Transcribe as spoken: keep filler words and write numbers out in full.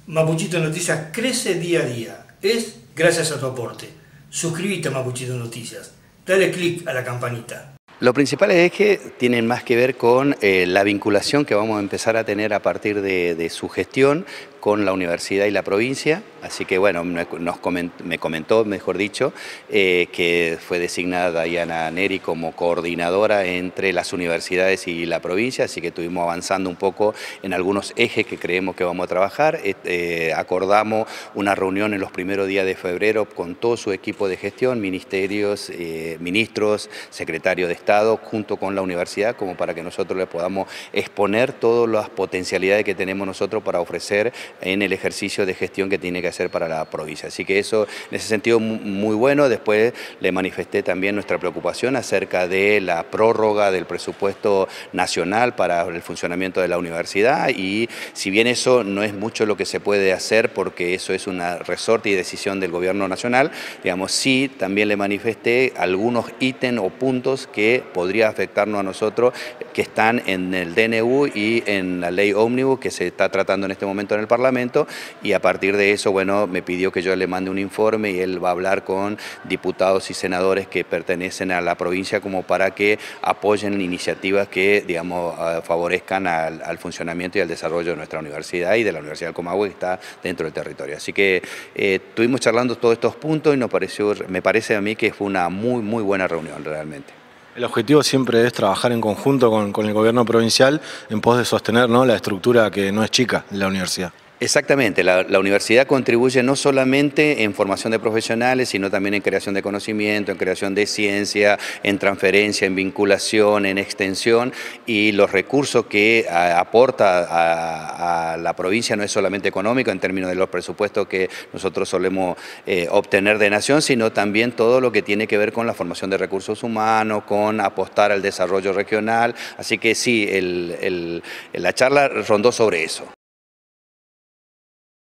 Mapuchito Noticias crece día a día. Es gracias a tu aporte. Suscríbete a Mapuchito Noticias. Dale click a la campanita. Los principales ejes tienen más que ver con eh, la vinculación que vamos a empezar a tener a partir de, de su gestión con la universidad y la provincia. Así que bueno, nos comentó, me comentó, mejor dicho, eh, que fue designada Diana Neri como coordinadora entre las universidades y la provincia, así que estuvimos avanzando un poco en algunos ejes que creemos que vamos a trabajar. Eh, acordamos una reunión en los primeros días de febrero con todo su equipo de gestión, ministerios, eh, ministros, secretarios de Estado, junto con la universidad, como para que nosotros le podamos exponer todas las potencialidades que tenemos nosotros para ofrecer en el ejercicio de gestión que tiene que hacer para la provincia. Así que eso, en ese sentido, muy bueno. Después le manifesté también nuestra preocupación acerca de la prórroga del presupuesto nacional para el funcionamiento de la universidad, y si bien eso no es mucho lo que se puede hacer, porque eso es una resorte y decisión del gobierno nacional, digamos, sí también le manifesté algunos ítems o puntos que podría afectarnos a nosotros, que están en el D N U y en la ley ómnibus que se está tratando en este momento en el Parlamento, y a partir de eso, bueno, me pidió que yo le mande un informe y él va a hablar con diputados y senadores que pertenecen a la provincia como para que apoyen iniciativas que, digamos, favorezcan al, al funcionamiento y al desarrollo de nuestra universidad y de la Universidad del Comahue, que está dentro del territorio. Así que eh, estuvimos charlando todos estos puntos y nos pareció, me parece a mí que fue una muy, muy buena reunión realmente. El objetivo siempre es trabajar en conjunto con, con el gobierno provincial en pos de sostener, ¿no?, la estructura que no es chica de la universidad. Exactamente, la, la universidad contribuye no solamente en formación de profesionales, sino también en creación de conocimiento, en creación de ciencia, en transferencia, en vinculación, en extensión, y los recursos que a, aporta a, a la provincia no es solamente económico en términos de los presupuestos que nosotros solemos eh, obtener de nación, sino también todo lo que tiene que ver con la formación de recursos humanos, con apostar al desarrollo regional. Así que sí, el, el, la charla rondó sobre eso.